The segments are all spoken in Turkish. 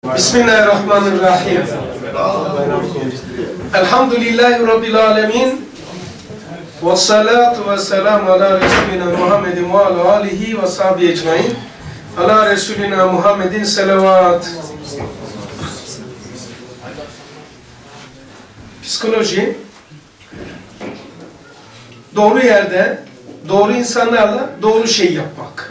Bismillahirrahmanirrahim. Elhamdülillahi Rabbil alemin. Ve salatu ve selamu ala Resulina Muhammedin ve ala alihi ve sahbihi ecmain. Ala Resulina Muhammedin selavat. Psikoloji, doğru yerde, doğru insanlarla doğru şey yapmak.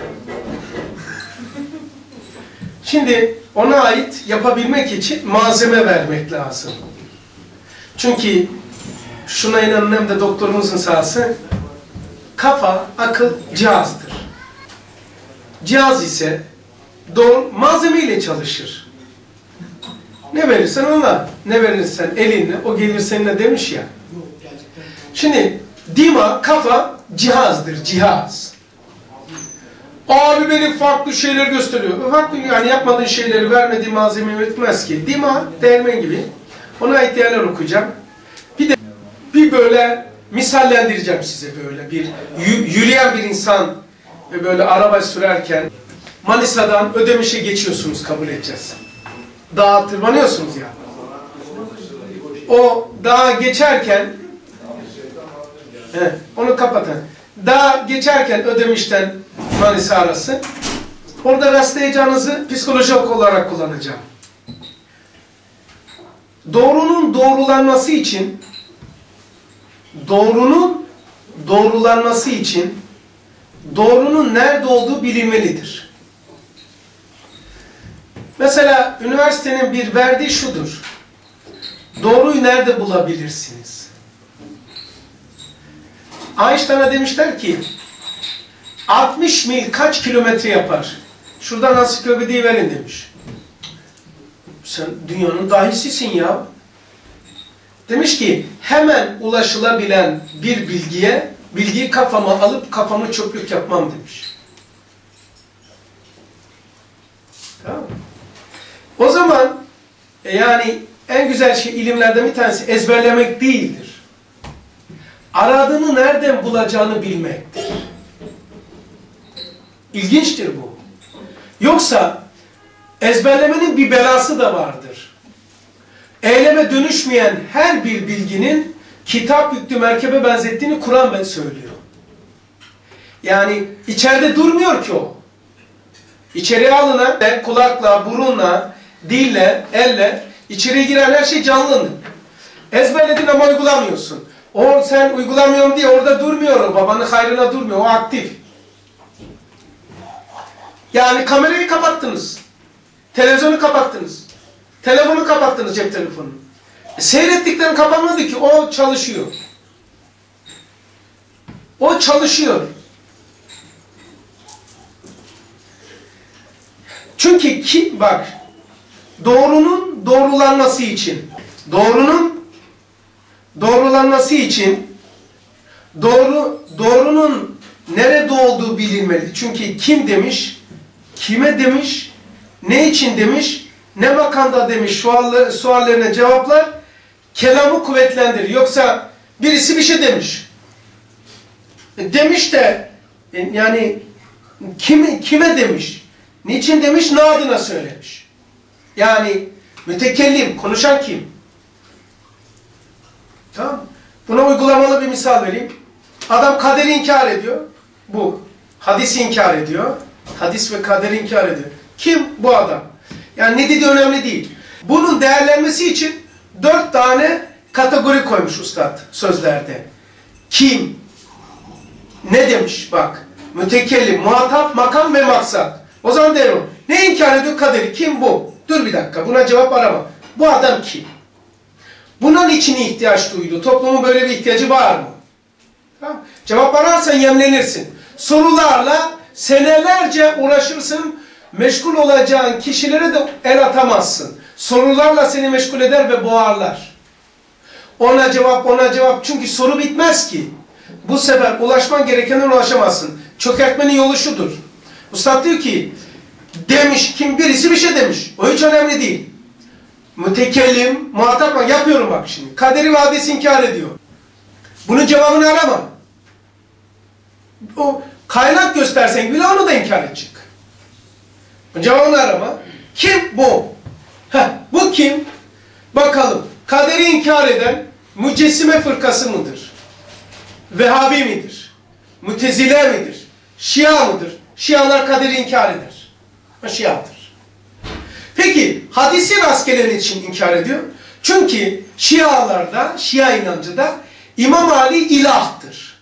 Şimdi ona ait yapabilmek için malzeme vermek lazım. Çünkü şuna inanın, hem de doktorumuzun sahası, kafa, akıl cihazdır. Cihaz ise doğru malzeme ile çalışır. Ne verirsen ona, ne verirsen elinle, o gelir seninle demiş ya. Şimdi dima, kafa cihazdır, cihaz. Abi benim farklı şeyler gösteriyor. Farklı, yani yapmadığın şeyleri vermediği malzeme üretmez ki. Dima, değirmen gibi. Ona ait yerler okuyacağım. Bir böyle misallendireceğim size böyle. Bir yürüyen bir insan böyle araba sürerken Manisa'dan Ödemiş'e geçiyorsunuz, kabul edeceğiz. Dağa tırmanıyorsunuz ya. O dağa geçerken onu kapatın. Dağa geçerken Ödemiş'ten Manisa arası. Orada rastlayacağınızı psikolojik olarak kullanacağım. Doğrunun doğrulanması için doğrunun nerede olduğu bilinmelidir. Mesela üniversitenin bir verdiği şudur. Doğruyu nerede bulabilirsiniz? Einstein'a demişler ki 60 mil kaç kilometre yapar? Şuradan ansiklopediyi verin demiş. Sen dünyanın dahisisin ya. Demiş ki hemen ulaşılabilen bir bilgiyi kafama alıp kafamı çöplük yapmam demiş. Tamam mı? O zaman yani en güzel şey ilimlerden bir tanesi ezberlemek değildir. Aradığını nereden bulacağını bilmektir. İlginçtir bu. Yoksa ezberlemenin bir belası da vardır. Eyleme dönüşmeyen her bir bilginin kitap yüklü merkebe benzettiğini Kur'an söylüyor. Yani içeride durmuyor ki o. İçeriye alınan kulakla, burunla, dille, elle içeriye giren her şey canlı. Ezberledin ama uygulamıyorsun. O sen uygulamıyorum diye orada durmuyor o. Babanın hayrına durmuyor. O aktif. Yani kamerayı kapattınız. Televizyonu kapattınız. Telefonu kapattınız, cep telefonunu. Seyrettiklerini kapatmadı ki, o çalışıyor. O çalışıyor. Çünkü bak, doğrunun doğrulanması için doğrunun nerede olduğu bilinmeli. Çünkü kim demiş, kime demiş, ne için demiş, ne makamda demiş, suallerine cevaplar kelamı kuvvetlendirir. Yoksa birisi bir şey demiş. Demiş de yani kime demiş, niçin demiş, ne adına söylemiş. Yani mütekellim, konuşan kim? Tamam. Buna uygulamalı bir misal vereyim. Adam kaderi inkar ediyor. Bu. Hadisi inkar ediyor. Hadis ve kaderi inkar ediyor. Kim bu adam? Yani ne dediği önemli değil. Bunun değerlenmesi için 4 tane kategori koymuş Üstad sözlerde. Kim? Ne demiş? Bak. Mütekellim, muhatap, makam ve maksat. O zaman der o. Ne inkar ediyor? Kaderi. Kim bu? Dur bir dakika. Buna cevap arama. Bu adam kim? Buna niçin ihtiyaç duydu? Toplumun böyle bir ihtiyacı var mı? Tamam. Cevap ararsan yemlenirsin. Sorularla senelerce uğraşırsın. Meşgul olacağın kişilere de el atamazsın. Sorularla seni meşgul eder ve boğarlar. Ona cevap. Çünkü soru bitmez ki. Bu sefer ulaşman gerekene ulaşamazsın. Çökertmenin yolu şudur. Üstad diyor ki, demiş kim, birisi bir şey demiş. O hiç önemli değil. Mütekellim, muhatap, yapıyorum bak şimdi. Kaderi ve hadisi inkar ediyor. Bunun cevabını arama. O kaynak göstersen bile onu da inkar edecek. Cevabını arama. Kim bu? Bu kim? Bakalım. Kaderi inkar eden Mücessime fırkası mıdır? Vehhabi midir? Mutezile midir? Şia mıdır? Şialar kaderi inkar eder. Şiadır. Peki hadisi rastgele için inkar ediyor? Çünkü Şialarda, Şia inancıda İmam Ali ilahtır.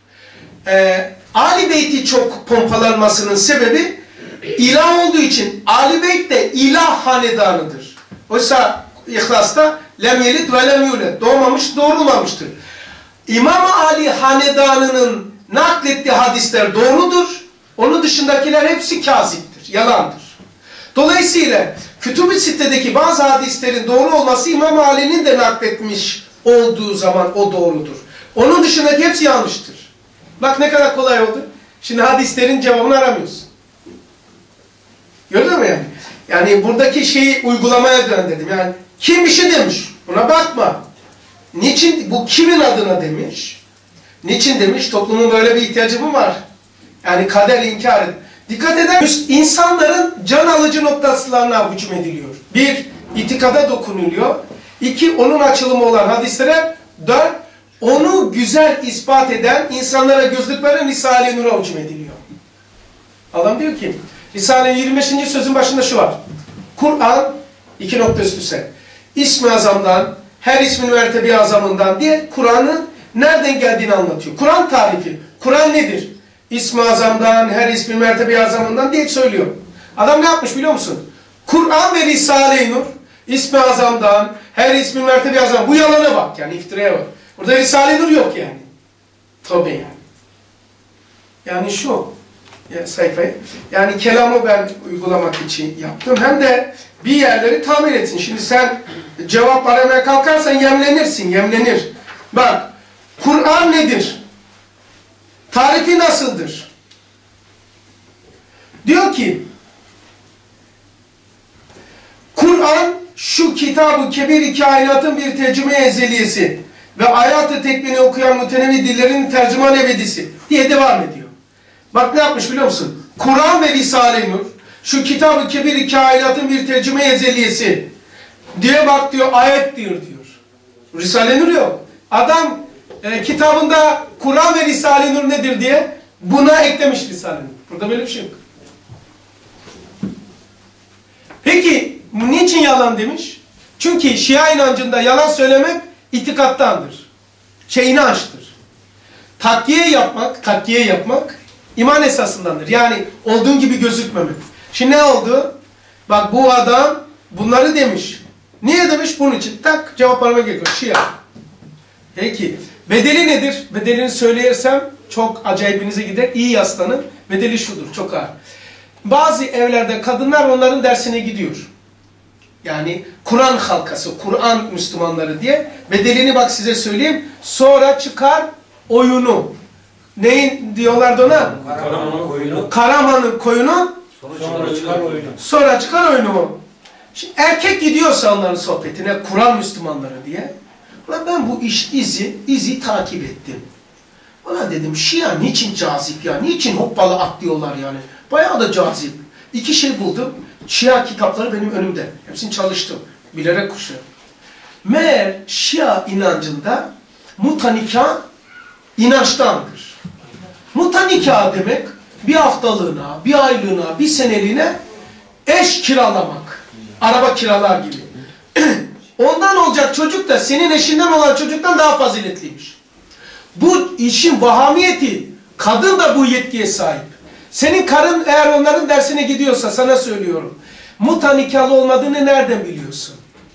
Ali Beyt'i çok pompalanmasının sebebi ilah olduğu için Ali Beyt de ilah hanedanıdır. Oysa İhlas'ta lem yelit ve lem yulet, doğmamış, doğrulmamıştır. İmam Ali hanedanının naklettiği hadisler doğrudur. Onun dışındakiler hepsi kaziptir, yalandır. Dolayısıyla Kütüb-i Sitte'deki bazı hadislerin doğru olması İmam Ali'nin de nakletmiş olduğu zaman o doğrudur. Onun dışındaki hepsi yanlıştır. Bak ne kadar kolay oldu. Şimdi hadislerin cevabını aramıyorsun. Gördün mü yani? Yani buradaki şeyi uygulamaya dön dedim. Yani kim bir şey demiş? Buna bakma. Niçin? Bu kimin adına demiş? Niçin demiş? Toplumun böyle bir ihtiyacı mı var? Yani kader inkar et. Dikkat eden insanların can alıcı noktalarına hücum ediliyor. Bir, itikada dokunuluyor. İki, onun açılımı olan hadislere. Dört, onu güzel ispat eden insanlara gözlük veren Risale-i Nur'a hücum ediliyor. Adam diyor ki, Risale'nin 25. sözün başında şu var. Kur'an, iki nokta üstüse, İsmi Azam'dan, her ismin mertebi azamından diye Kur'an'ın nereden geldiğini anlatıyor. Kur'an tarifi. Kur'an nedir? İsmi Azam'dan, her ismin mertebi azamından diye söylüyor. Adam ne yapmış biliyor musun? Kur'an ve Risale-i Nur, İsmi Azam'dan, her ismin mertebi azam. Bu yalana bak yani, iftiraya bak. Burada Risale-i Nur yok yani. Tabii yani. Yani şu sayfayı. Yani kelamı ben uygulamak için yaptım. Hem de bir yerleri tamir etsin. Şimdi sen cevap aramaya kalkarsan yemlenirsin, yemlenir. Bak, Kur'an nedir? Tarifi nasıldır? Diyor ki, Kur'an şu kitab-ı kebir-i kainatın bir tercüme ezeliyesi ve ayat-ı tekvini okuyan mütenevi dillerin tercüman ebedisi diye devam ediyor. Bak ne yapmış biliyor musun? Kur'an ve Risale-i Nur şu kitab-ı kebir-i kainatın bir tercüme ezeliyesi diye bak diyor, ayet diyor. Risale-i Nur yok. Adam kitabında Kur'an ve Risale-i Nur nedir diye buna eklemiş Risale-i Nur. Burada böyle bir şey yok. Peki niçin yalan demiş? Çünkü Şia inancında yalan söylemek itikattandır. İnançtır. Takviye yapmak iman esasındandır. Yani olduğun gibi gözükmemek. Şimdi ne oldu? Bak bu adam bunları demiş. Niye demiş? Bunun için. Tak cevap aramaya gerekiyor. Şia. Peki. Bedeli nedir? Bedelini söyleyersem çok acayibinize gider. İyi yaslanın. Bedeli şudur. Çok ağır. Bazı evlerde kadınlar onların dersine gidiyor. Yani Kur'an halkası, Kur'an Müslümanları diye. Bedelini bak size söyleyeyim. Sonra çıkar oyunu. Neyin diyorlardı ona? Karaman'ın koyunu. Karaman'ın koyunu. Sonra çıkar oyunu. Şimdi erkek gidiyorsa onların sohbetine Kur'an Müslümanları diye. Ben bu izi takip ettim. Ona dedim Şia niçin cazip ya? Niçin hoppalı atlıyorlar yani? Bayağı da cazip. İki şey buldum. Şia kitapları benim önümde. Hepsini çalıştım. Bilerek kuşuyorum. Meğer Şia inancında mutanika inançtandır. Mutanika demek bir haftalığına, bir aylığına, bir seneliğine eş kiralamak. Araba kiralar gibi. Ondan olacak çocuk da senin eşinden olan çocuktan daha faziletliymiş. Bu işin vahamiyeti, kadın da bu yetkiye sahip. Senin karın eğer onların dersine gidiyorsa sana söylüyorum. Mutanikalı olmadığını nereden biliyorsun?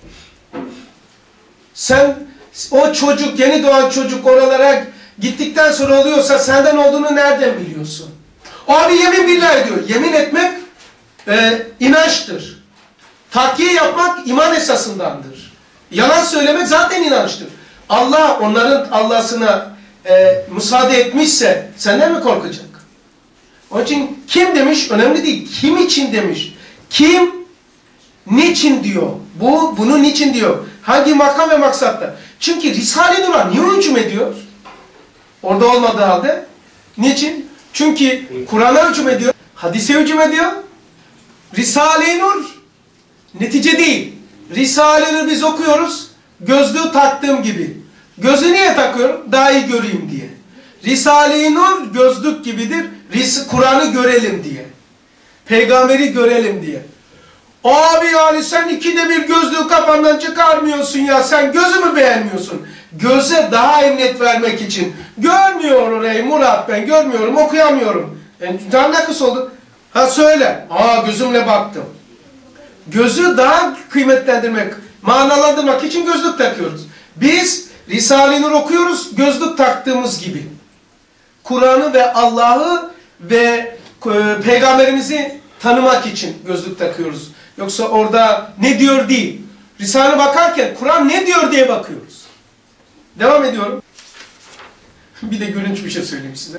Sen o çocuk, yeni doğan çocuk oralara gittikten sonra oluyorsa senden olduğunu nereden biliyorsun? O abi yemin billah diyor. Yemin etmek inançtır. Takiye yapmak iman esasındandır. Yalan söylemek zaten inançtır. Allah onların Allah'sına müsaade etmişse senden mi korkacak? Onun için kim demiş? Önemli değil. Kim için demiş? Kim? Niçin diyor? Bunu niçin diyor? Hangi makam ve maksatta? Çünkü Risale-i Nur'a niye hücum ediyor? Orada olmadığı halde. Niçin? Çünkü Kur'an'a hücum ediyor. Hadise hücum ediyor. Risale-i Nur netice değil. Risale'ni biz okuyoruz, gözlüğü taktığım gibi. Gözü niye takıyorum? Daha iyi göreyim diye. Risale-i Nur gözlük gibidir, Kur'an'ı görelim diye. Peygamberi görelim diye. Abi yani sen ikide bir gözlüğü kafandan çıkarmıyorsun ya, sen gözü mü beğenmiyorsun? Göze daha emniyet vermek için. Görmüyor orayı Murat, ben görmüyorum, okuyamıyorum. Daha ne kısa oldu? Ha söyle. Gözümle baktım. Gözü daha kıymetlendirmek, manalandırmak için gözlük takıyoruz. Biz Risale-i Nur okuyoruz gözlük taktığımız gibi. Kur'an'ı ve Allah'ı ve Peygamberimizi tanımak için gözlük takıyoruz. Yoksa orada ne diyor değil. Risale'ye bakarken Kur'an ne diyor diye bakıyoruz. Devam ediyorum. Bir de gülünç bir şey söyleyeyim size.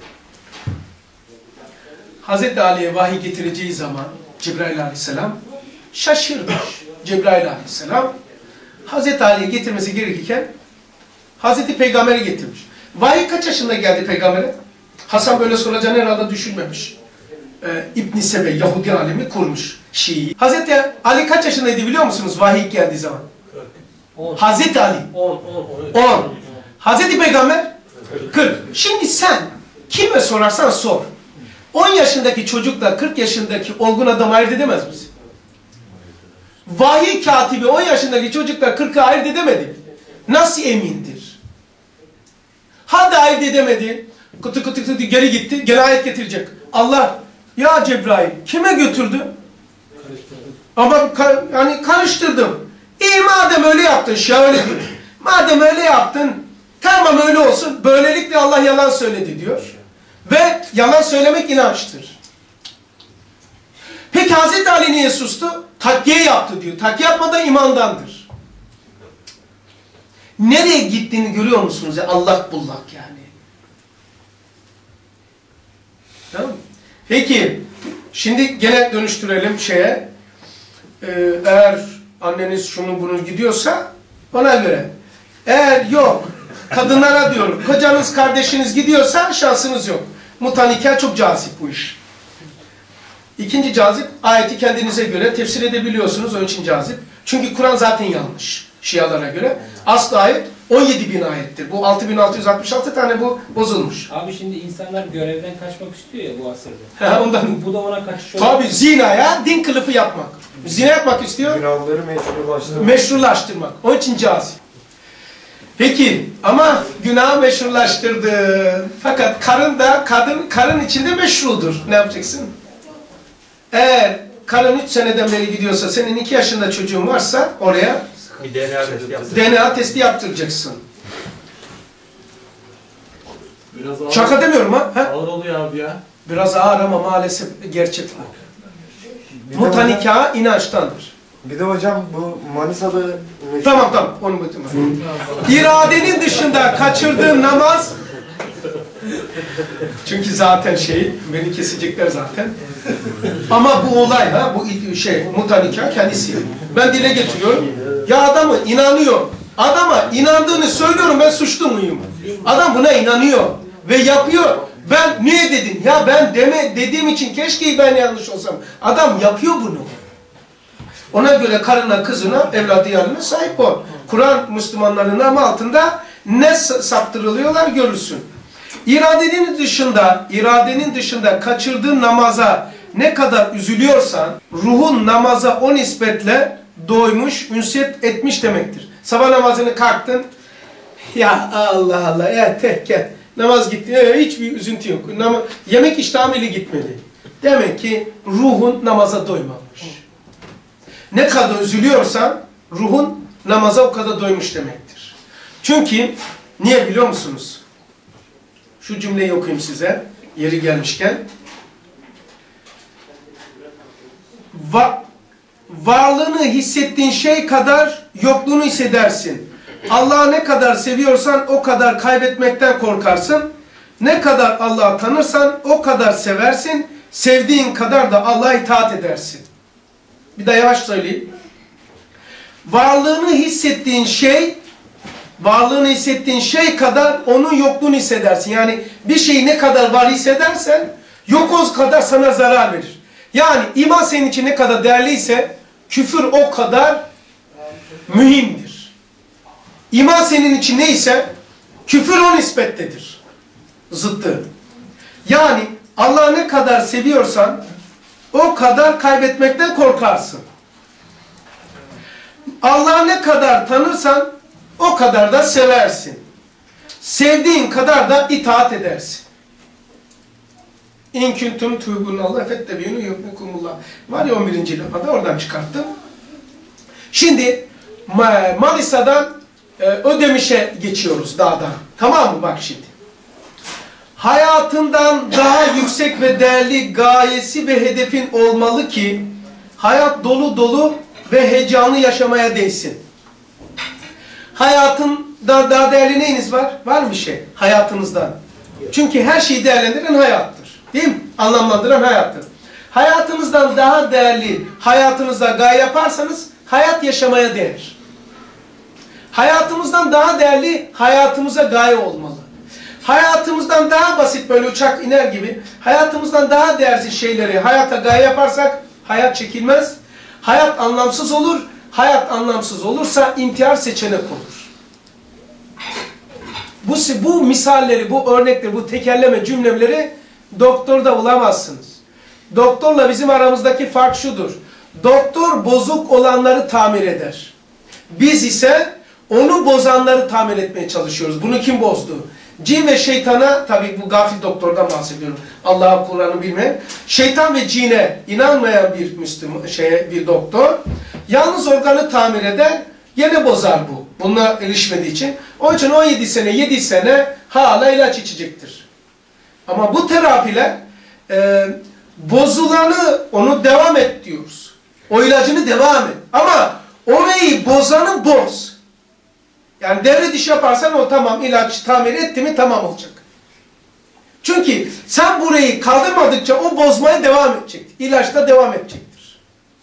Hz. Ali'ye vahiy getireceği zaman Cebrail Aleyhisselam şaşırmış. Cebrail Aleyhisselam Hz. Ali'ye getirmesi gerekirken Hz. Peygamber'i getirmiş. Vahiy kaç yaşında geldi Peygamber'e? Hasan böyle soracağını herhalde düşünmemiş. İbn-i Sebe, Yahudi alemi kurmuş Şii. Hz. Ali kaç yaşındaydı biliyor musunuz vahiy geldiği zaman? 10. Hz. Ali 10. Hz. Peygamber 40. Şimdi sen kime sorarsan sor. 10 yaşındaki çocukla 40 yaşındaki olgun adam ayırt edemez misin? Vahiy katibi 10 yaşındaki çocukla 40'ı ayırt edemedi. Nasıl emindir? Hadi ayırt edemedi. Kıtı kıtı kıtı geri gitti. Gene ayet getirecek. Allah ya Cebrail kime götürdü? Ama yani karıştırdım. Madem öyle yaptın öyle diyor. Madem öyle yaptın tamam öyle olsun. Böylelikle Allah yalan söyledi diyor. Ve yalan söylemek inançtır. Peki Hz. Ali niye sustu? Takviye yaptı diyor. Takviye yapmadan imandandır. Nereye gittiğini görüyor musunuz? Allak bullak yani. Tamam mı? Peki, şimdi gene dönüştürelim şeye. Eğer anneniz şunu bunu gidiyorsa ona göre. Eğer yok, kadınlara diyorum, kocanız, kardeşiniz gidiyorsa şansınız yok. Mutanika çok cazip bu iş. İkinci cazip, ayeti kendinize göre tefsir edebiliyorsunuz, onun için cazip. Çünkü Kur'an zaten yanlış Şialara göre. Aslı ayet 17.000 ayettir. Bu 6.666 tane bu bozulmuş. Abi şimdi insanlar görevden kaçmak istiyor ya bu asırda. Ondan. Bu da ona kaçış olur. Tabii zinaya din kılıfı yapmak. Zina yapmak istiyor. Günahları meşrulaştırmak. Meşrulaştırmak. Onun için cazip. Peki ama günahı meşrulaştırdı. Fakat karın içinde meşrudur. Ne yapacaksın? Eğer karın 3 seneden beri gidiyorsa, senin 2 yaşında çocuğun varsa oraya Bir DNA testi yaptıracaksın. Şaka demiyorum ha. Ağır oluyor abi ya. Biraz ağır ama maalesef gerçek var. Mutanika inançtandır. Bir de hocam bu Manisa'da... Tamam onu bitirme. İradenin dışında kaçırdığın namaz, çünkü zaten beni kesecekler zaten. Ama bu olay bu mutanika kendisi. Ben dile getiriyorum. Ya adamı inanıyor. Adama inandığını söylüyorum, ben suçlu muyum? Adam buna inanıyor ve yapıyor. Ben niye dedin? Ya ben dediğim için keşke ben yanlış olsam. Adam yapıyor bunu. Ona göre karına, kızına, evladı yanına sahip ol. Kur'an Müslümanların namı altında ne saptırılıyorlar görürsün. İradenin dışında kaçırdığın namaza ne kadar üzülüyorsan, ruhun namaza o nispetle doymuş, ünsiyet etmiş demektir. Sabah namazını kalktın, ya Allah Allah, ya gel. Namaz gitti, hiçbir üzüntü yok. Yemek iştahım ile gitmedi. Demek ki ruhun namaza doymamış. Ne kadar üzülüyorsan, ruhun namaza o kadar doymuş demektir. Çünkü, niye biliyor musunuz? Şu cümleyi okuyayım size, yeri gelmişken. Varlığını hissettiğin şey kadar yokluğunu hissedersin. Allah'ı ne kadar seviyorsan o kadar kaybetmekten korkarsın. Ne kadar Allah'ı tanırsan o kadar seversin. Sevdiğin kadar da Allah'a itaat edersin. Bir daha yavaş söyleyeyim. Varlığını hissettiğin şey kadar onun yokluğunu hissedersin. Yani bir şeyi ne kadar var hissedersen yok o kadar sana zarar verir. Yani iman senin için ne kadar değerliyse küfür o kadar mühimdir. İman senin için neyse küfür o nispettedir. Zıttı. Yani Allah'ı ne kadar seviyorsan o kadar kaybetmekten korkarsın. Allah'ı ne kadar tanırsan o kadar da seversin. Sevdiğin kadar da itaat edersin. İn kuntum tu'minun fettebi'ûni yuhbibkumullah. Var ya 11. lafada oradan çıkarttım. Şimdi Manisa'dan Ödemiş'e geçiyoruz dağdan. Tamam mı? Bak şimdi. Hayatından daha yüksek ve değerli gayesi ve hedefin olmalı ki hayat dolu dolu ve heyecanı yaşamaya değsin. Hayatında daha değerli neyiniz var? Var mı bir şey hayatınızdan? Çünkü her şeyi değerlendiren hayattır. Değil mi? Anlamlandıran hayattır. Hayatınızdan daha değerli hayatınızda gaye yaparsanız hayat yaşamaya değer. Hayatımızdan daha değerli hayatımıza gaye olmalı. Hayatımızdan daha basit böyle uçak iner gibi hayatımızdan daha değersiz şeyleri hayata gaye yaparsak hayat çekilmez. Hayat anlamsız olur. Hayat anlamsız olursa intihar seçenek olur. Bu misalleri, bu örnekleri, bu tekerleme cümleleri doktorda bulamazsınız. Doktorla bizim aramızdaki fark şudur. Doktor bozuk olanları tamir eder. Biz ise onu bozanları tamir etmeye çalışıyoruz. Bunu kim bozdu? Cin ve şeytana, tabii bu gafil doktordan bahsediyorum. Allah'a, Kur'an'ı bilmeyen. Şeytan ve cine inanmayan bir Müslüman, bir doktor, yalnız organı tamir eder, yine bozar bu. Bununla erişmediği için. Onun için 17 sene, 7 sene hala ilaç içecektir. Ama bu terapiler bozulanı, onu devam et diyoruz. O ilacını devam et. Ama orayı bozanı boz. Yani devre dışı yaparsan o tamam, ilaç tamir etti mi tamam olacak. Çünkü sen burayı kaldırmadıkça o bozmaya devam edecektir. İlaç da devam edecektir.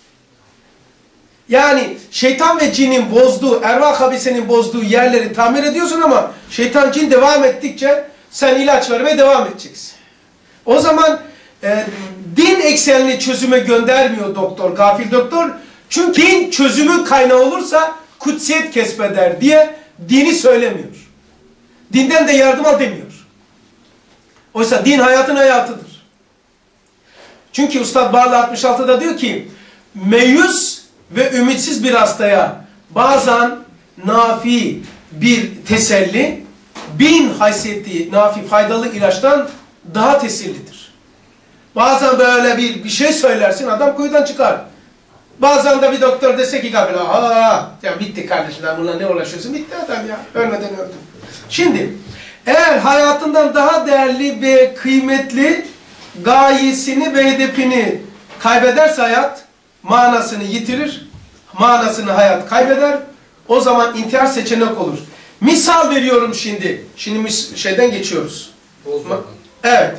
Yani şeytan ve cinin bozduğu, ervah habisenin bozduğu yerleri tamir ediyorsun ama şeytan cin devam ettikçe sen ilaç vermeye devam edeceksin. O zaman din eksenli çözüme göndermiyor doktor, gafil doktor. Çünkü din çözümün kaynağı olursa kutsiyet kesbeder diye dini söylemiyor. Dinden de yardım al demiyor. Oysa din hayatın hayatıdır. Çünkü Üstad Barla 66'da diyor ki meyus ve ümitsiz bir hastaya bazen nafi bir teselli 1000 haysiyetli nafi faydalı ilaçtan daha tesellidir. Bazen böyle bir şey söylersin adam kuyudan çıkar. Bazen de bir doktor dese ki gafil, ya bitti kardeşim, bununla ne uğraşıyorsun? Bitti adam ya, ölmeden öldüm. Şimdi, eğer hayatından daha değerli ve kıymetli gayesini ve hedefini kaybederse hayat, manasını yitirir, manasını hayat kaybeder, o zaman intihar seçenek olur. Misal veriyorum şimdi. Şimdi şeyden geçiyoruz. Evet.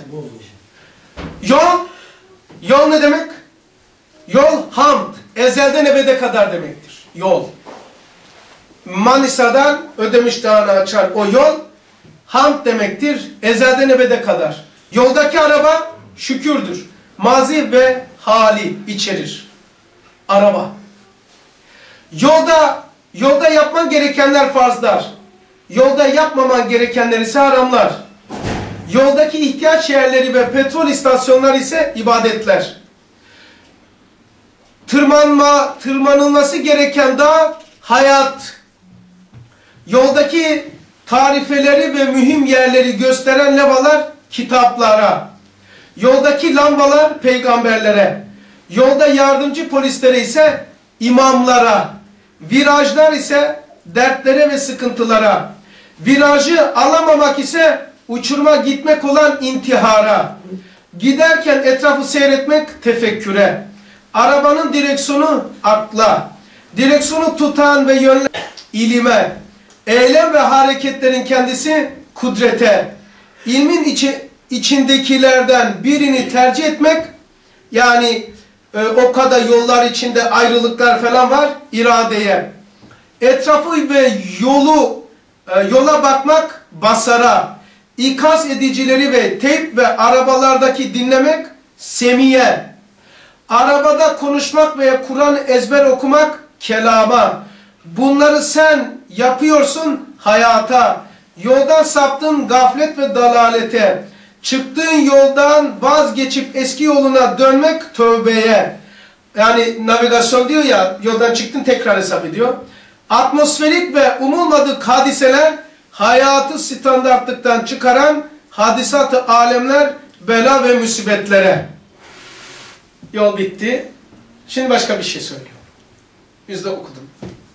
Yol ne demek? Yol hamd. Ezelden ebede kadar demektir. Yol. Manisa'dan Ödemiş Dağı'nı açan o yol hamd demektir. Ezelden ebede kadar. Yoldaki araba şükürdür. Mazi ve hali içerir. Araba. Yolda yapman gerekenler farzlar. Yolda yapmaman gerekenler ise haramlar. Yoldaki ihtiyaç yerleri ve petrol istasyonları ise ibadetler. Tırmanılması gereken dağ hayat. Yoldaki tarifeleri ve mühim yerleri gösteren levhalar kitaplara. Yoldaki lambalar peygamberlere. Yolda yardımcı polislere ise imamlara. Virajlar ise dertlere ve sıkıntılara. Virajı alamamak ise uçurma gitmek olan intihara. Giderken etrafı seyretmek tefekküre. Arabanın direksiyonu akla. Direksiyonu tutan ve yönlen ilime. Eylem ve hareketlerin kendisi kudrete. İlmin içindekilerden birini tercih etmek, yani o kadar yollar içinde ayrılıklar falan var, iradeye. Etrafı ve yola bakmak basara. İkaz edicileri ve teyp ve arabalardaki dinlemek semiye. Arabada konuşmak veya Kur'an ezber okumak kelama. Bunları sen yapıyorsun hayata. Yoldan saptın gaflet ve dalalete. Çıktığın yoldan vazgeçip eski yoluna dönmek tövbeye. Yani navigasyon diyor ya, yoldan çıktın tekrar hesap ediyor. Atmosferik ve umulmadık hadiseler hayatı standartlıktan çıkaran hadisat-ı alemler, bela ve musibetlere. Yol bitti. Şimdi başka bir şey söylüyor. Biz de okudum.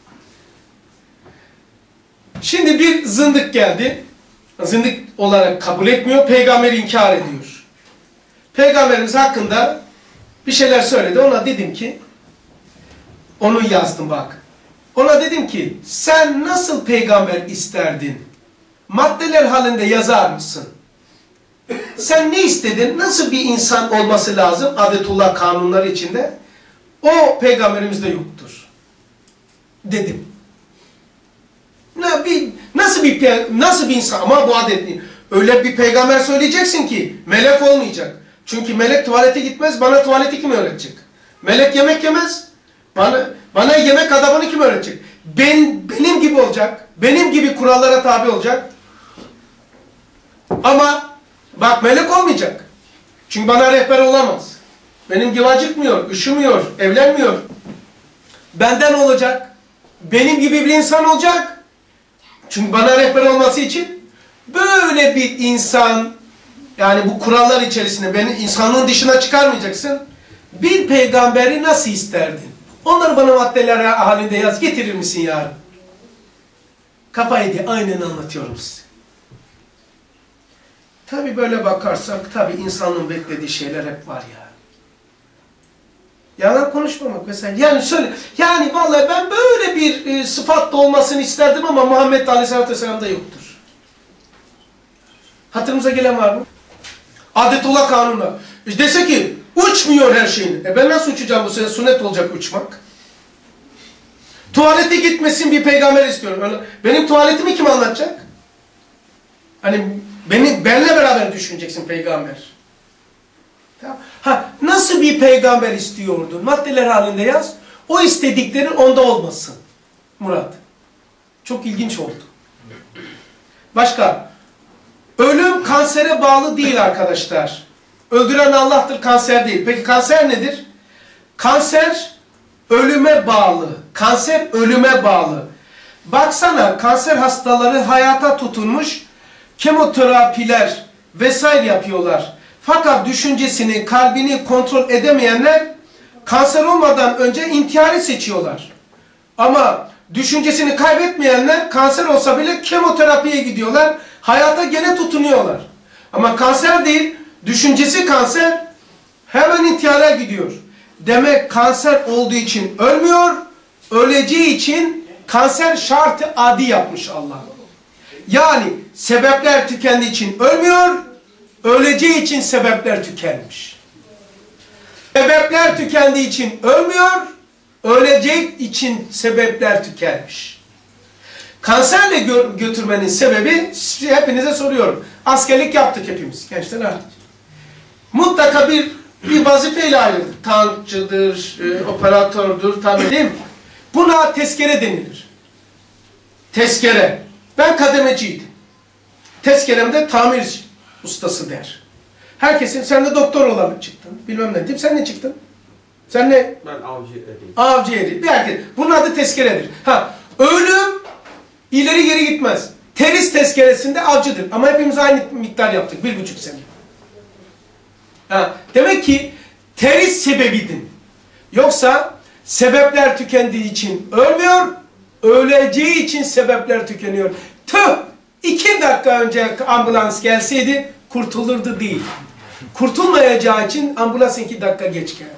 Şimdi bir zındık geldi. Zındık olarak kabul etmiyor. Peygamberi inkar ediyor. Peygamberimiz hakkında bir şeyler söyledi. Ona dedim ki, onu yazdım bak. Ona dedim ki, sen nasıl peygamber isterdin? Maddeler halinde yazar mısın? Sen ne istedin? Nasıl bir insan olması lazım? Adetullah kanunları içinde. O peygamberimizde yoktur. Dedim. Nasıl bir insan? Ama bu adet öyle bir peygamber söyleyeceksin ki melek olmayacak. Çünkü melek tuvalete gitmez. Bana tuvaleti kim öğretecek? Melek yemek yemez. Bana yemek adabını kim öğretecek? Benim gibi olacak. Benim gibi kurallara tabi olacak. Ama bak melek olmayacak. Çünkü bana rehber olamaz. Benim gibi acıkmıyor, üşümüyor, evlenmiyor. Benden olacak. Benim gibi bir insan olacak. Çünkü bana rehber olması için böyle bir insan, yani bu kurallar içerisinde beni insanlığın dışına çıkarmayacaksın. Bir peygamberi nasıl isterdin? Onları bana maddeler halinde yaz, getirir misin yarın? Kafayı diye aynen anlatıyorum size. Tabi böyle bakarsak, tabi insanın beklediği şeyler hep var ya. Yalan konuşmamak mesela. Yani şöyle, yani vallahi ben böyle bir sıfatla olmasını isterdim ama Muhammed Aleyhisselatü Vesselam'da yoktur. Hatırımıza gelen var mı? Adetullah kanunu. Dese ki uçmuyor her şeyin. Ben nasıl uçacağım bu sene? Sünnet olacak uçmak. Tuvalete gitmesin bir peygamber istiyorum. Öyle, benim tuvaletimi kim anlatacak? Hani benle beraber düşüneceksin peygamber. Tamam. Nasıl bir peygamber istiyordun? Maddeler halinde yaz. O istediklerin onda olmasın. Murat. Çok ilginç oldu. Başka. Ölüm kansere bağlı değil arkadaşlar. Öldüren Allah'tır, kanser değil. Peki kanser nedir? Kanser ölüme bağlı. Kanser ölüme bağlı. Baksana kanser hastaları hayata tutunmuş, kemoterapiler vesaire yapıyorlar. Fakat düşüncesini, kalbini kontrol edemeyenler kanser olmadan önce intiharı seçiyorlar. Ama düşüncesini kaybetmeyenler kanser olsa bile kemoterapiye gidiyorlar. Hayata gene tutunuyorlar. Ama kanser değil, düşüncesi kanser, hemen intihara gidiyor. Demek kanser olduğu için ölmüyor, öleceği için kanser şartı adi yapmış Allah. Yani sebepler tükendiği için ölmüyor, öleceği için sebepler tükenmiş. Sebepler tükendiği için ölmüyor, ölecek için sebepler tükenmiş. Kanserle götürmenin sebebi, hepinize soruyorum. Askerlik yaptık hepimiz, gençler artık. Mutlaka bir vazifeyle ayrıldık. Tankçıdır, operatördür, tabii değil mi? Buna tezkere denilir. Tezkere. Ben kademeciydim. Tezkeremde tamirci ustası der. Herkesin, sen de doktor olarak çıktın. Bilmem ne diyeyim, sen ne çıktın? Sen ne? Ben avcı eriyim. Avcı eri. Bir erkek. Bunun adı tezkeredir. Ölüm ileri geri gitmez. Teris tezkeresinde avcıdır. Ama hepimiz aynı miktar yaptık. 1,5 sene. Demek ki teris sebebidin. Yoksa sebepler tükendiği için ölmüyor, öleceği için sebepler tükeniyor. Tüh! 2 dakika önce ambulans gelseydi kurtulurdu değil. Kurtulmayacağı için ambulans 2 dakika geç geldi.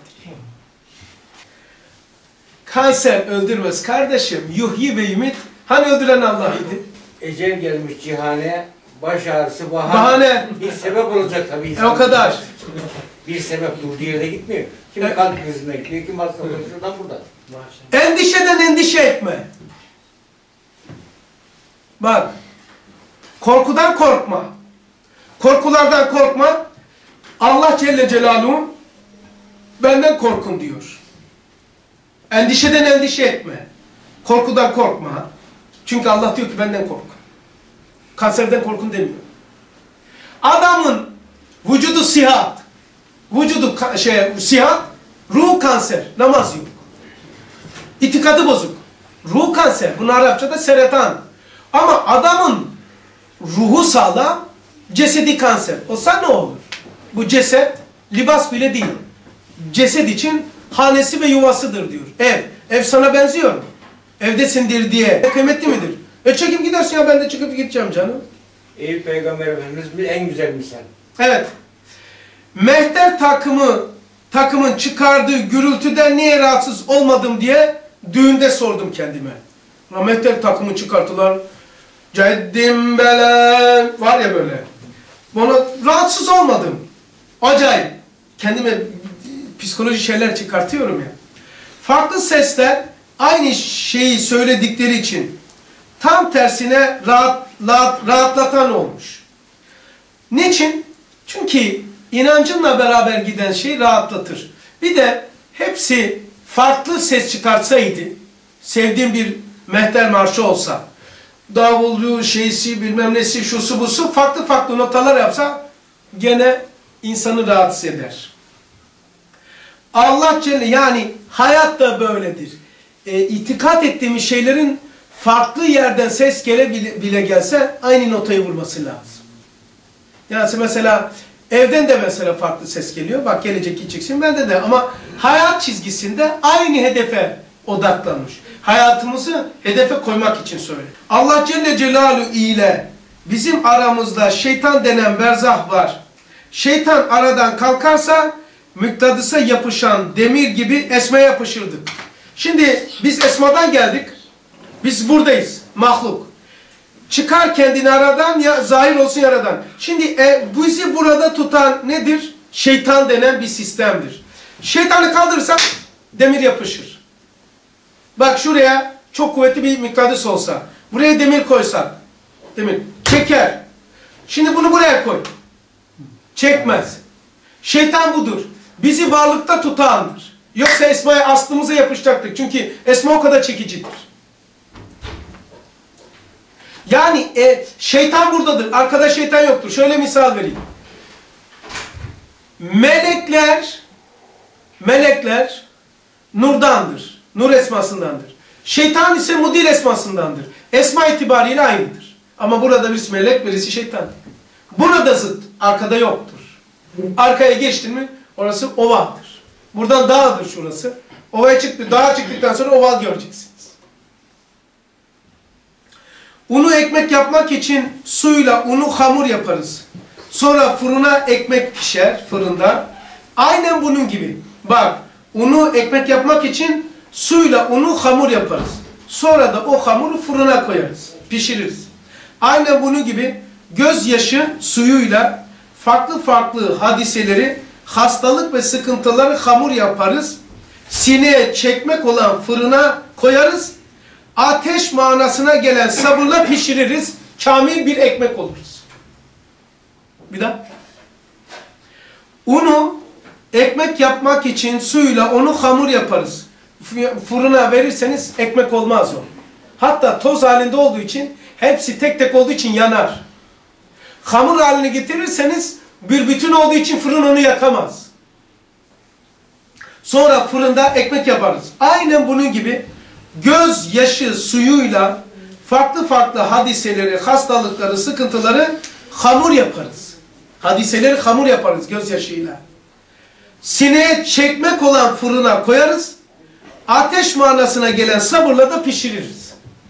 Kanser öldürmez kardeşim. Yuhyi ve yumit. Hani öldüren Allah idi? Ecel gelmiş cihane, baş ağrısı bahane. Bahane. Bir sebep olacak tabii. O kadar. Bir sebep durduğu yerde gitmiyor. Kim kalp krizine gidiyor, kim hastalığı şuradan buradan. Endişeden endişe etme. Bak. Korkudan korkma. Korkulardan korkma. Allah Celle Celaluhu benden korkun diyor. Endişeden endişe etme. Korkudan korkma. Çünkü Allah diyor ki benden kork. Kanserden korkun demiyor. Adamın vücudu sihat. Vücudu sihat, ruh kanser. Namaz yok. İtikadı bozuk. Ruh kanser. Bunu Arapçada seretan. Ama adamın ruhu sağlam, cesedi kanser. Olsa ne olur? Bu ceset libas bile değil. Ceset için hanesi ve yuvasıdır diyor. Ev. Ev sana benziyor mu? Evdesindir diye. Kıymetli midir? Çekip gidersin ya, ben de çıkıp gideceğim canım. Eyüp Peygamber Efendimiz bir en güzel misal. Evet. Mehter takımın çıkardığı gürültüden niye rahatsız olmadım diye düğünde sordum kendime. Mehter takımı çıkarttılar. Ceddim belen var ya böyle. Bana rahatsız olmadım. Acayip. Kendime psikoloji şeyler çıkartıyorum ya. Farklı sesler aynı şeyi söyledikleri için tam tersine rahatlatan olmuş. Niçin? Çünkü inancınla beraber giden şey rahatlatır. Bir de hepsi farklı ses çıkartsaydı, sevdiğim bir mehter marşı olsa, davulcu, şeysi, bilmem nesi, şusu busu, farklı farklı notalar yapsa gene insanı rahatsız eder. Allah Celle, yani hayat da böyledir. İtikat ettiğimiz şeylerin farklı yerden ses bile gelse aynı notayı vurması lazım. Yani mesela evden de mesela farklı ses geliyor. Bak gelecek gideceksin, bende de, ama hayat çizgisinde aynı hedefe odaklanmış. Hayatımızı hedefe koymak için söyle. Allah Celle Celaluhu ile bizim aramızda şeytan denen berzah var. Şeytan aradan kalkarsa mıknatısa yapışan demir gibi esme yapışırdık. Şimdi biz esmadan geldik. Biz buradayız. Mahluk. Çıkar kendini aradan, ya zahir olsun yaradan. Şimdi bizi burada tutan nedir? Şeytan denen bir sistemdir. Şeytanı kaldırırsak demir yapışır. Bak şuraya çok kuvvetli bir mıknatıs olsa, buraya demir koysak, demir çeker. Şimdi bunu buraya koy. Çekmez. Şeytan budur. Bizi varlıkta tutandır. Yoksa esmaya aslımıza yapışacaktık. Çünkü esma o kadar çekicidir. Yani şeytan buradadır. Arkada şeytan yoktur. Şöyle misal vereyim. Melekler nurdandır. Nur esmasındandır. Şeytan ise mudir esmasındandır. Esma itibariyle aynıdır. Ama burada birisi melek, birisi şeytan. Burada zıt. Arkada yoktur. Arkaya geçtin mi orası ovaldır. Buradan dağdır şurası. Ovaya çıktı. Dağa çıktıktan sonra oval göreceksiniz. Unu ekmek yapmak için suyla unu hamur yaparız. Sonra fırına ekmek pişer fırında. Aynen bunun gibi. Bak, unu ekmek yapmak için suyla unu hamur yaparız. Sonra da o hamuru fırına koyarız. Pişiririz. Aynen bunun gibi gözyaşı suyuyla farklı farklı hadiseleri, hastalık ve sıkıntıları hamur yaparız. Sineye çekmek olan fırına koyarız. Ateş manasına gelen sabırla pişiririz. Kamil bir ekmek oluruz. Bir daha. Unu ekmek yapmak için suyla onu hamur yaparız. Fırına verirseniz ekmek olmaz o. Hatta toz halinde olduğu için, hepsi tek tek olduğu için yanar. Hamur haline getirirseniz bir bütün olduğu için fırın onu yakamaz. Sonra fırında ekmek yaparız. Aynen bunun gibi gözyaşı suyuyla farklı farklı hadiseleri, hastalıkları, sıkıntıları hamur yaparız. Hadiseleri hamur yaparız gözyaşıyla. Sineye çekmek olan fırına koyarız. Ateş manasına gelen sabırla da pişiririz.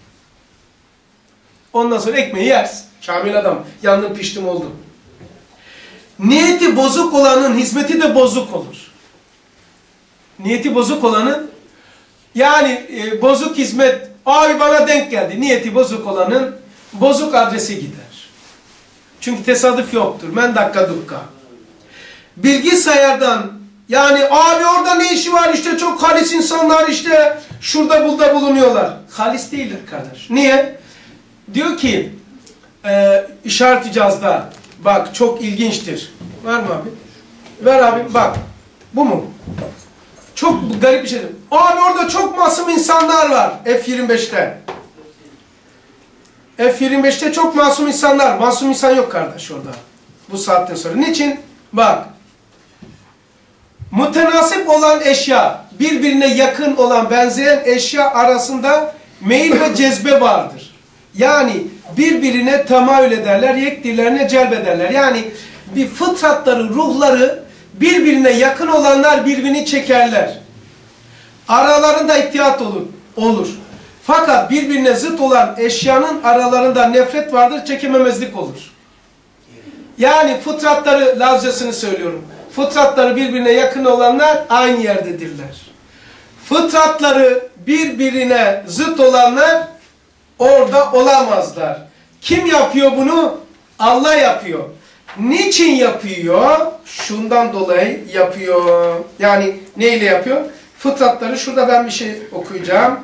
Ondan sonra ekmeği yersin. Kamil adam. Yandım piştim oldu. Niyeti bozuk olanın hizmeti de bozuk olur. Niyeti bozuk olanın, yani bozuk hizmet, ay bana denk geldi. Niyeti bozuk olanın bozuk adrese gider. Çünkü tesadüf yoktur. Men dakika dukka. Bilgisayardan, yani abi orada ne işi var, işte çok halis insanlar işte şurada burada bulunuyorlar. Halis değiller kardeş. Niye? Diyor ki işaret icazda, bak çok ilginçtir. Var mı abi? Ver abi, bak. Bu mu? Çok çok garip bir şey. Abi orada çok masum insanlar var F-25'te. F-25'te çok masum insanlar. Masum insan yok kardeş orada. Bu saatten sonra. Niçin? Bak. Mütenasip olan eşya, birbirine yakın olan, benzeyen eşya arasında meyil ve cezbe vardır. Yani birbirine temayül ederler, yektirlerine celbederler. Yani bir fıtratları, ruhları birbirine yakın olanlar birbirini çekerler. Aralarında ittihat olur. Fakat birbirine zıt olan eşyanın aralarında nefret vardır, çekememezlik olur. Yani fıtratları, Lazcasını söylüyorum. Fıtratları birbirine yakın olanlar aynı yerdedirler. Fıtratları birbirine zıt olanlar orada olamazlar. Kim yapıyor bunu? Allah yapıyor. Niçin yapıyor? Şundan dolayı yapıyor. Yani neyle yapıyor? Fıtratları, şurada ben bir şey okuyacağım.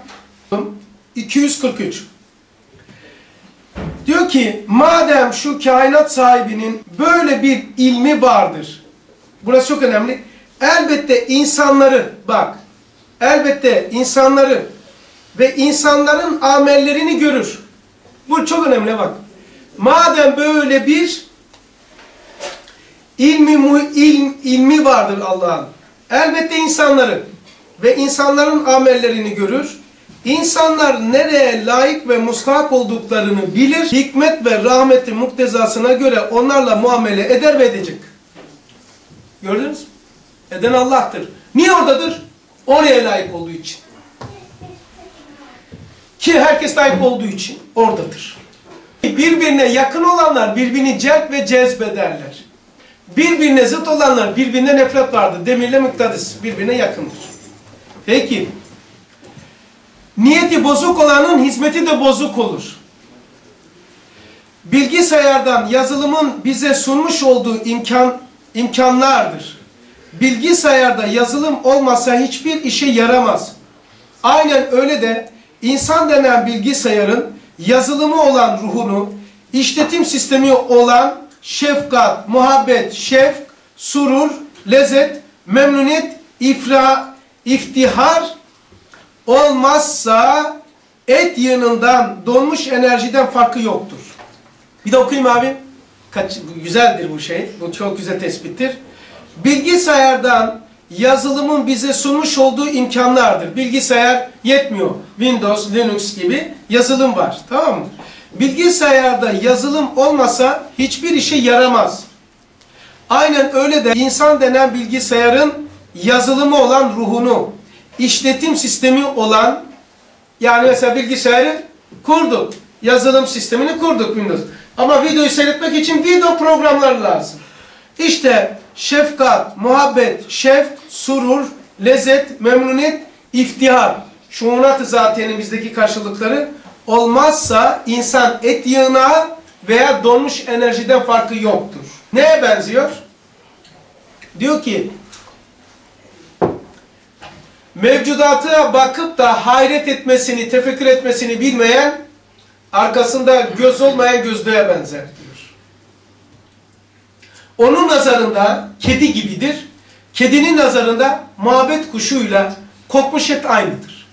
243. Diyor ki, madem şu kainat sahibinin böyle bir ilmi vardır. Burası çok önemli. Elbette insanları, bak, elbette insanları ve insanların amellerini görür. Bu çok önemli, bak. Madem böyle bir ilmi vardır Allah'ın, elbette insanları ve insanların amellerini görür. İnsanlar nereye layık ve mustahak olduklarını bilir. Hikmet ve rahmeti muktezasına göre onlarla muamele eder ve edecek. Gördünüz mü? Eden Allah'tır. Niye oradadır? Oraya layık olduğu için. Ki herkes layık olduğu için oradadır. Birbirine yakın olanlar birbirini celp ve cezbederler. Birbirine zıt olanlar birbirine nefret vardır. Demirle mıknatıs birbirine yakındır. Peki. Niyeti bozuk olanın hizmeti de bozuk olur. Bilgisayardan yazılımın bize sunmuş olduğu imkanlardır. Bilgisayarda yazılım olmasa hiçbir işe yaramaz. Aynen öyle de insan denen bilgisayarın yazılımı olan ruhunu, işletim sistemi olan şefkat, muhabbet, şevk, surur, lezzet, memnuniyet, iftihar olmazsa et yığınından donmuş enerjiden farkı yoktur. Bir de okuyayım abi. Güzeldir bu şey. Bu çok güzel tespittir. Bilgisayardan yazılımın bize sunmuş olduğu imkanlardır. Bilgisayar yetmiyor. Windows, Linux gibi yazılım var. Tamam mı? Bilgisayarda yazılım olmasa hiçbir işe yaramaz. Aynen öyle de insan denen bilgisayarın yazılımı olan ruhunu, işletim sistemi olan, yani mesela bilgisayarı kurduk. Yazılım sistemini kurduk Windows. Ama videoyu seyretmek için video programları lazım. İşte şefkat, muhabbet, şevk, surur, lezzet, memnuniyet, iftihar. Şuunat-ı zatiyenin bizdeki karşılıkları olmazsa insan et yığına veya donmuş enerjiden farkı yoktur. Neye benziyor? Diyor ki, mevcudata bakıp da hayret etmesini, tefekkür etmesini bilmeyen, arkasında göz olmayan gözlüğe benzer diyor. Onun nazarında kedi gibidir. Kedinin nazarında muhabbet kuşuyla kokmuş et aynıdır.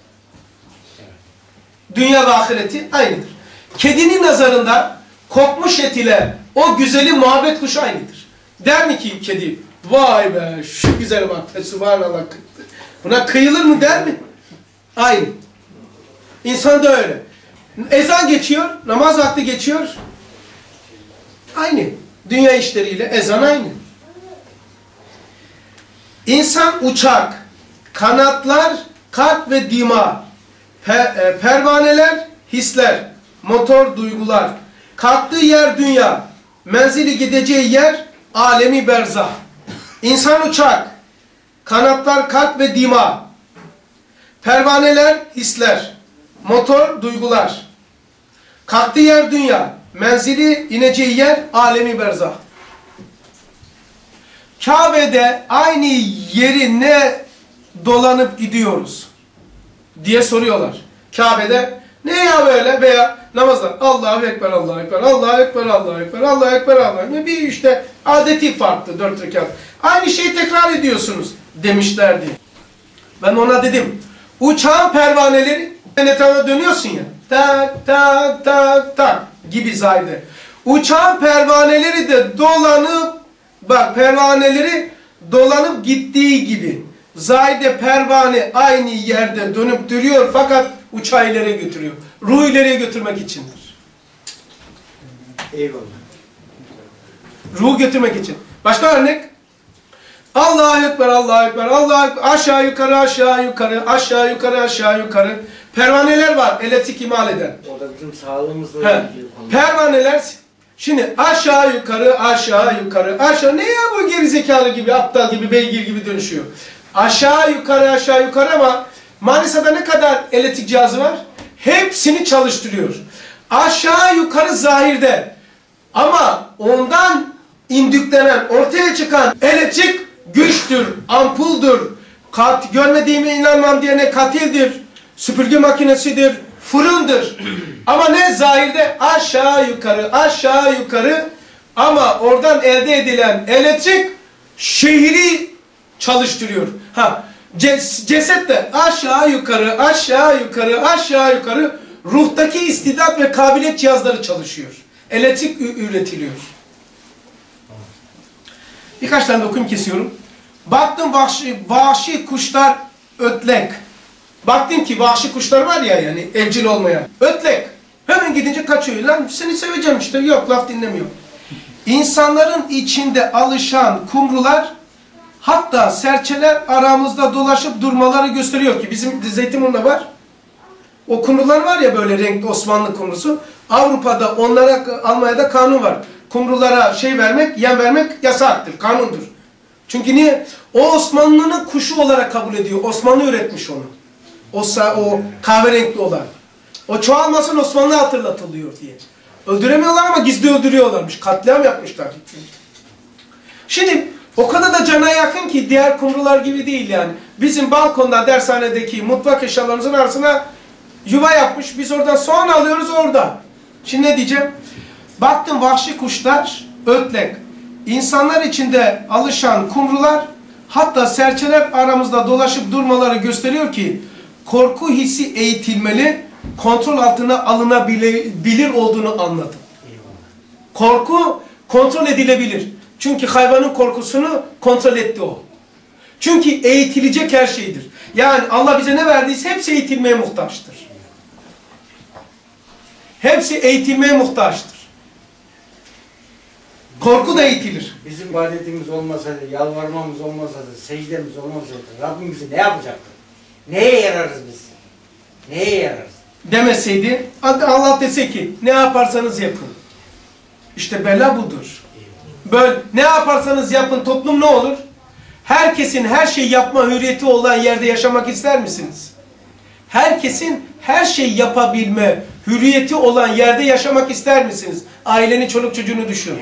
Dünya ve ahireti aynıdır. Kedinin nazarında kokmuş et ile o güzeli muhabbet kuşu aynıdır. Der mi ki kedi, vay be şu güzel bak, subhanallah, buna kıyılır mı der mi? Aynı. İnsan da öyle. Ezan geçiyor, namaz vakti geçiyor. Aynı. Dünya işleriyle ezan aynı. İnsan uçak, kanatlar, kalp ve dima, pervaneler, hisler, motor, duygular, kalktığı yer dünya, menzili gideceği yer alemi berzah. İnsan uçak, kanatlar, kalp ve dima, pervaneler, hisler, motor, duygular, kalktığı yer dünya, menzili ineceği yer alemi berzah. Kabe'de aynı yeri ne dolanıp gidiyoruz diye soruyorlar. Kabe'de ne ya böyle veya namazlar Allahu Ekber, Allahu Ekber, Allahu Ekber, Allahu Ekber, Allahu Ekber, Allahu Ekber. Bir işte adeti farklı 4 rekat. Aynı şeyi tekrar ediyorsunuz demişlerdi. Ben ona dedim. Uçağın pervaneleri etrafına dönüyorsun ya. Tak tak tak tak gibi zahide. Uçağın pervaneleri de dolanıp bak pervaneleri dolanıp gittiği gibi. Zahide pervane aynı yerde dönüp duruyor fakat uçağı ileriye götürüyor. Ruhu ileriye götürmek içindir. Eyvallah. Ruhu götürmek için. Başka örnek? Allahu Ekber, Allahu Ekber, Allahu Ekber. Aşağı yukarı, aşağı yukarı, aşağı yukarı, aşağı yukarı. Pervaneler var elektrik imal eden. O da bizim sağlığımızla ilgili konu. Pervaneler şimdi aşağı yukarı, aşağı yukarı, aşağı. Ne ya bu gerizekalı gibi, aptal gibi, beygir gibi dönüşüyor. Aşağı yukarı, aşağı yukarı ama Manisa'da ne kadar elektrik cihazı var? Hepsini çalıştırıyor. Aşağı yukarı zahirde. Ama ondan indüklenen, ortaya çıkan elektrik güçtür, ampuldur. Görmediğime inanmam diyene katildir, süpürge makinesidir, fırındır. Ama ne zahirde? Aşağı yukarı, aşağı yukarı. Ama oradan elde edilen elektrik şehri çalıştırıyor. Ceset de aşağı yukarı, aşağı yukarı, aşağı yukarı ruhtaki istidat ve kabiliyet cihazları çalışıyor. Elektrik üretiliyor. Birkaç tane de okuyayım kesiyorum. Baktım vahşi kuşlar ötlek. Baktım ki vahşi kuşlar var ya yani evcil olmayan. Ötlek. Hemen gidince kaçıyor. Lan seni seveceğim işte. Yok laf dinlemiyor. İnsanların içinde alışan kumrular hatta serçeler aramızda dolaşıp durmaları gösteriyor ki bizim Zeytinburnu'nda var. O kumrular var ya böyle renkli Osmanlı kumrusu. Avrupa'da onlara Almanya'da kanun var. Kumrulara yem vermek yasaktır, kanundur. Çünkü niye? O Osmanlı'nın kuşu olarak kabul ediyor. Osmanlı üretmiş onu. O kahverengi olan. O çoğalmasın Osmanlı hatırlatılıyor diye. Öldüremiyorlar ama gizli öldürüyorlarmış. Katliam yapmışlar. Şimdi o kadar da cana yakın ki diğer kumrular gibi değil yani. Bizim balkonda dershanedeki mutfak eşyalarımızın arasına yuva yapmış. Biz oradan soğan alıyoruz orada. Şimdi ne diyeceğim? Baktım vahşi kuşlar ötlek. İnsanlar içinde alışan kumrular hatta serçeler aramızda dolaşıp durmaları gösteriyor ki korku hissi eğitilmeli, kontrol altına alınabilir olduğunu anladım. Korku kontrol edilebilir. Çünkü hayvanın korkusunu kontrol etti o. Çünkü eğitilecek her şeydir. Yani Allah bize ne verdiyse hepsi eğitilmeye muhtaçtır. Hepsi eğitilmeye muhtaçtır. Korku da eğitilir. Bizim ibadetimiz olmasaydı, yalvarmamız olmasaydı, secdemiz olmasaydı Rabbim bizi ne yapacaktı? Neye yararız biz? Neye yararız? Demeseydi Allah dese ki ne yaparsanız yapın. İşte bela budur. Böyle ne yaparsanız yapın toplum ne olur? Herkesin her şey yapma hürriyeti olan yerde yaşamak ister misiniz? Herkesin her şey yapabilme hürriyeti olan yerde yaşamak ister misiniz? Ailenin çoluk çocuğunu düşün.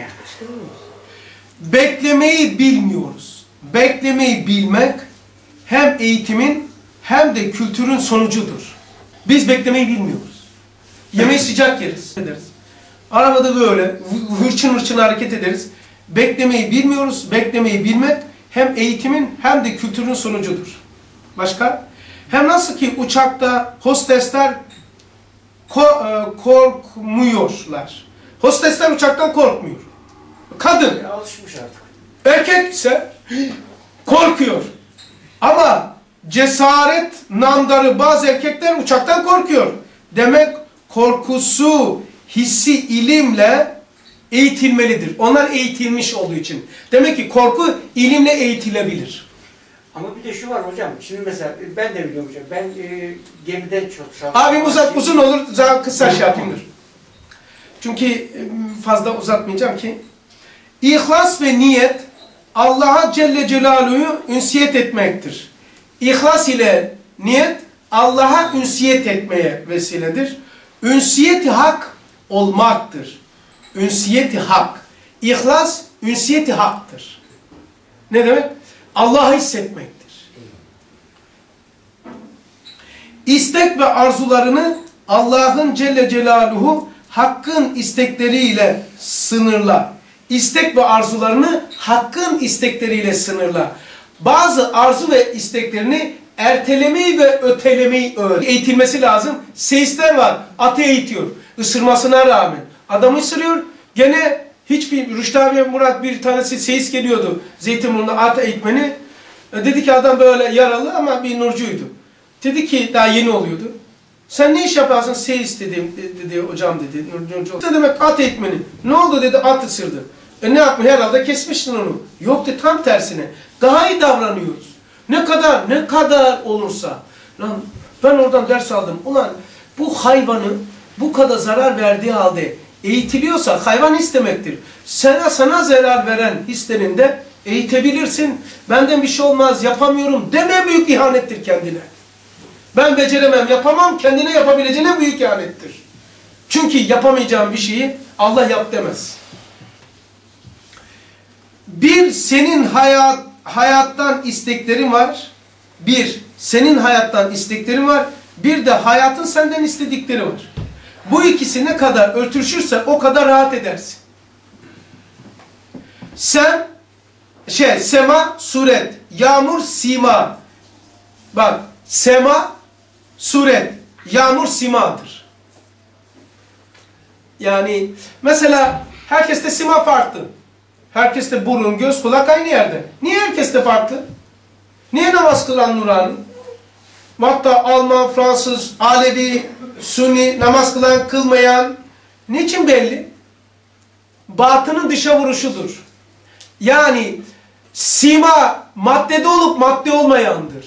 Beklemeyi bilmiyoruz. Beklemeyi bilmek hem eğitimin hem de kültürün sonucudur. Biz beklemeyi bilmiyoruz. Yemeği sıcak yeriz. Arabada böyle hırçın hırçın hareket ederiz. Beklemeyi bilmiyoruz. Beklemeyi bilmek hem eğitimin hem de kültürün sonucudur. Başka? Hem nasıl ki uçakta hostesler korkmuyorlar. Hostesler uçaktan korkmuyor. Kadın. Alışmış artık. Erkek ise korkuyor. Ama cesaret namdarı bazı erkekler uçaktan korkuyor. Demek korkusu hissi ilimle eğitilmelidir. Onlar eğitilmiş olduğu için. Demek ki korku ilimle eğitilebilir. Ama bir de şu var hocam. Şimdi mesela ben de biliyorum hocam. Ben gemiden çok çalışıyorum. Abim uzun olur. Daha kısa şey yapayım. Çünkü fazla uzatmayacağım ki. İhlas ve niyet Allah'a Celle Celaluhu ünsiyet etmektir. İhlas ile niyet Allah'a ünsiyet etmeye vesiledir. Ünsiyeti hak olmaktır. Ünsiyeti hak. İhlas ünsiyeti haktır. Ne demek? Allah'ı hissetmektir. İstek ve arzularını Allah'ın Celle Celaluhu Hakk'ın istekleriyle sınırla. İstek ve arzularını Hakk'ın istekleriyle sınırla. Bazı arzu ve isteklerini ertelemeyi ve ötelemeyi eğitilmesi lazım. Seyisler var. Atı eğitiyor. Isırmasına rağmen. Adamı ısırıyor. Gene hiçbir Rüştü abi Murat bir tanesi seyis geliyordu. Zeytinburnu'nda at eğitmeni. Dedi ki adam böyle yaralı ama bir nurcuydu. Dedi ki daha yeni oluyordu. Sen ne iş yaparsın? Seyis dedi hocam dedi. Nurcu. Ne demek at eğitmeni? Ne oldu dedi, at ısırdı. Ne yapmış? Herhalde kesmiştin onu. Yok dedi, tam tersine. Daha iyi davranıyoruz. Ne kadar olursa. Lan ben oradan ders aldım. Ulan bu hayvanı bu kadar zarar verdiği halde eğitiliyorsa hayvan istemektir. Sana zarar veren hislerinde eğitebilirsin. Benden bir şey olmaz, yapamıyorum deme, büyük ihanettir kendine. Ben beceremem, yapamam, kendine yapabileceğine büyük ihanettir. Çünkü yapamayacağın bir şeyi Allah yap demez. Bir, senin hayattan isteklerin var. Bir, senin hayattan isteklerin var. Bir de hayatın senden istedikleri var. Bu ikisi ne kadar örtüşürse o kadar rahat edersin. Sema, suret, yağmur, sima. Bak, sema, suret, yağmur, simadır. Yani mesela herkeste sima farklı. Herkeste burun, göz, kulak aynı yerde. Niye herkeste farklı? Niye namaz kılan nurani? Hatta Alman, Fransız, Alevi, Sunni, namaz kılan, kılmayan. Niçin belli? Batının dışa vuruşudur. Yani sima maddede olup madde olmayandır.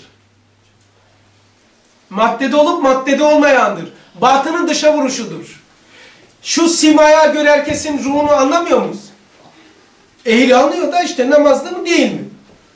Maddede olup maddede olmayandır. Batının dışa vuruşudur. Şu simaya göre herkesin ruhunu anlamıyor muyuz? Ehli anlıyor da işte namazda mı değil mi?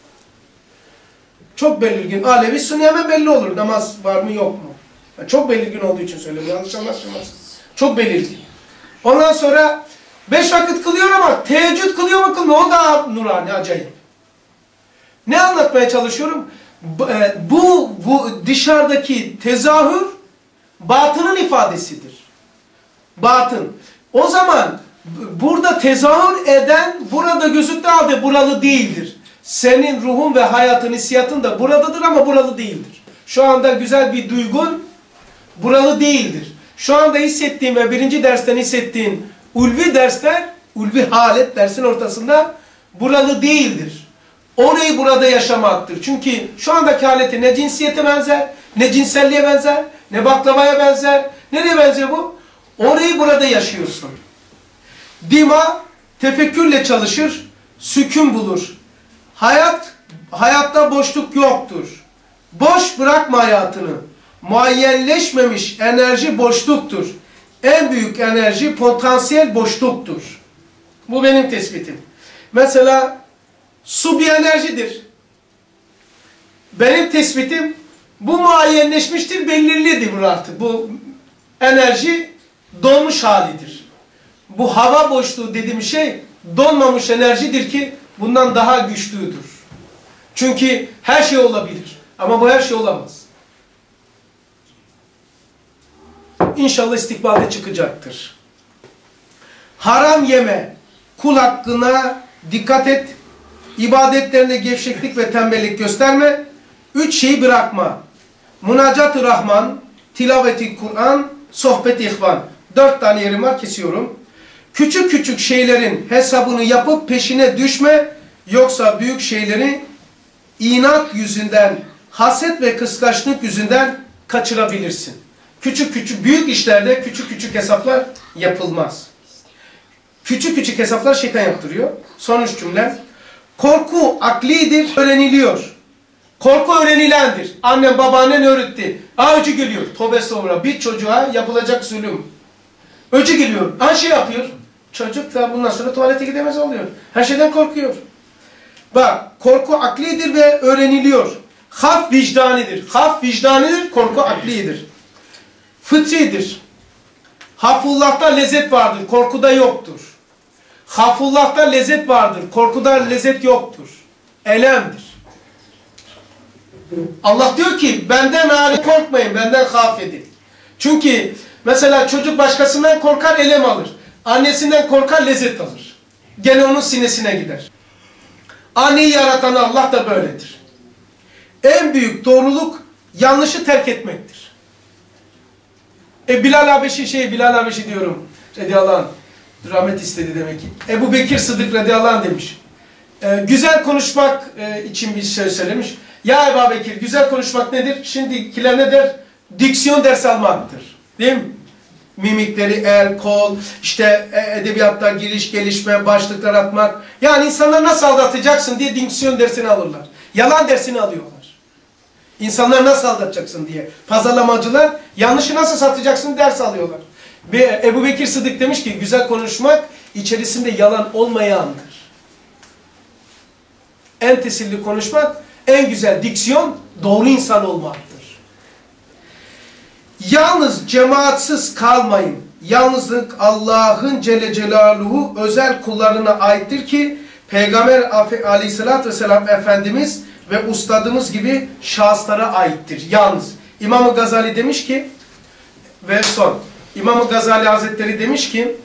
Çok belirgin. Alevi, Sunni hemen belli olur. Namaz var mı yok mu? Yani çok belirgin olduğu için söylüyorum. Yanlış anlaşılmaz. Çok belirgin. Ondan sonra 5 vakit kılıyor ama teheccüd kılıyor mu kılmıyor? O da nurani, acayip. Ne anlatmaya çalışıyorum? Bu dışarıdaki tezahür batının ifadesidir. Batın. O zaman burada tezahür eden burada gözüktüğü halde buralı değildir. Senin ruhun ve hayatın, hissiyatın da buradadır ama buralı değildir. Şu anda güzel bir duygun buralı değildir. Şu anda hissettiğin ve birinci dersten hissettiğin ulvi dersler, ulvi halet dersin ortasında buralı değildir. Orayı burada yaşamaktır. Çünkü şu andaki haleti ne cinsiyete benzer, ne cinselliğe benzer, ne baklavaya benzer. Nereye benziyor bu? Orayı burada yaşıyorsun. Dima tefekkürle çalışır, sükun bulur. Hayatta boşluk yoktur. Boş bırakma hayatını. Muayyenleşmemiş enerji boşluktur. En büyük enerji potansiyel boşluktur. Bu benim tespitim. Mesela su bir enerjidir. Benim tespitim bu muayyenleşmiştir, belirlidir artık. Bu enerji donmuş halidir. Bu hava boşluğu dediğim şey donmamış enerjidir ki bundan daha güçlüdür. Çünkü her şey olabilir. Ama bu her şey olamaz. İnşallah istikbalde çıkacaktır. Haram yeme, kul hakkına dikkat et, ibadetlerinde gevşeklik ve tembellik gösterme, 3 şeyi bırakma. Münacat-ı Rahman, tilaveti Kur'an, sohbet-i ihvan. 4 tane yerim var, kesiyorum. Küçük küçük şeylerin hesabını yapıp peşine düşme, yoksa büyük şeyleri inat yüzünden, haset ve kıskançlık yüzünden kaçırabilirsin. Büyük işlerde küçük küçük hesaplar yapılmaz. Küçük küçük hesaplar şeytan yaptırıyor. Son 3 cümle. Korku aklidir, öğreniliyor. Korku öğrenilendir. Annen babaannen öğretti. Öcü geliyor. Tövbe estağfurullah. Bir çocuğa yapılacak zulüm. Öcü geliyor. Şey yapıyor. Çocuk da bundan sonra tuvalete gidemez oluyor. Her şeyden korkuyor. Bak, korku aklidir ve öğreniliyor. Haf vicdanidir. Haf vicdanidir, korku aklidir. Fıtridir. Hafullah'ta lezzet vardır, korkuda yoktur. Hafullah'ta lezzet vardır, korkuda lezzet yoktur. Elemdir. Allah diyor ki, benden hariç korkmayın, benden haf edin. Çünkü mesela çocuk başkasından korkar, elem alır. Annesinden korkar, lezzet alır. Gene onun sinesine gider. Anneyi yaratan Allah da böyledir. En büyük doğruluk yanlışı terk etmektir. Bilal Habeşi diyorum. Radıyallahu anh. Rahmet istedi demek ki. Ebu Bekir Sıddık radıyallahu anh demiş. Güzel konuşmak için bir şey söylemiş. Ya Ebu Bekir, güzel konuşmak nedir? Şimdikiler ne der? Diksiyon dersi almaktır. Değil mi? Mimikleri, el, kol, işte edebiyatta giriş, gelişme, başlıklar atmak. Yani insanları nasıl aldatacaksın diye diksiyon dersini alırlar. Yalan dersini alıyorlar. İnsanları nasıl aldatacaksın diye. Pazarlamacılar yanlışı nasıl satacaksın ders alıyorlar. Ve Ebu Bekir Sıddık demiş ki güzel konuşmak içerisinde yalan olmayandır. En tesirli konuşmak, en güzel diksiyon doğru insan olmaktır. Yalnız cemaatsiz kalmayın. Yalnızlık Allah'ın Celle Celaluhu özel kullarına aittir ki Peygamber Aleyhisselatü Vesselam Efendimiz ve ustadımız gibi şahıslara aittir. Yalnız İmam-ı Gazali demiş ki ve son İmam-ı Gazali Hazretleri demiş ki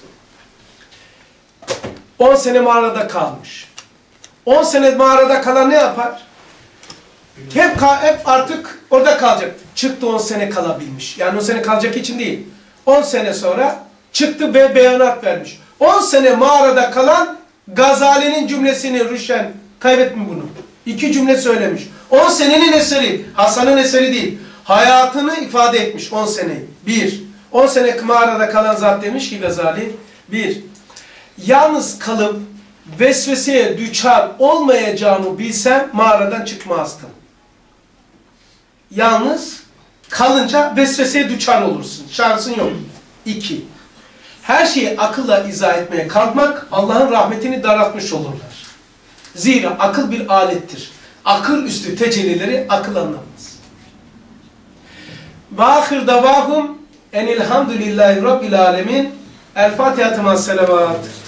10 sene mağarada kalmış. 10 sene mağarada kalan ne yapar? Hep artık orada kalacak. Çıktı 10 sene kalabilmiş. Yani 10 sene kalacak için değil. 10 sene sonra çıktı ve beyanat vermiş. 10 sene mağarada kalan Gazali'nin cümlesini Rüşen kaybetme bunu. 2 cümle söylemiş. 10 senenin eseri. Hasan'ın eseri değil. Hayatını ifade etmiş 10 seneyi. 1. 10 sene mağarada kalan zat demiş ki Gazali. 1. Yalnız kalıp vesveseye düçar olmayacağımı bilsem mağaradan çıkmazdım. Yalnız kalınca vesveseye düçar olursun. Şansın yok. 2. Her şeyi akılla izah etmeye kalkmak Allah'ın rahmetini daraltmış olurlar. Zira akıl bir alettir. Akıl üstü tecellileri akıl anlamaz. Ve ahir davahum enilhamdülillahi rabbil alemin. El Fatiha temas selavat.